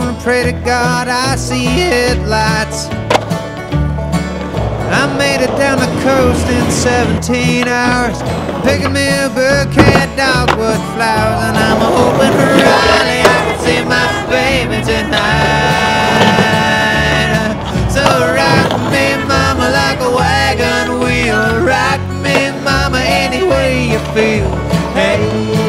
gonna pray to God I see headlights. I made it down the coast in 17 hours, picking me a bouquet of dogwood flowers, and I'm hoping for Riley I can see my baby tonight. So rock me, mama, like a wagon wheel. Rock me, mama, any way you feel. Hey.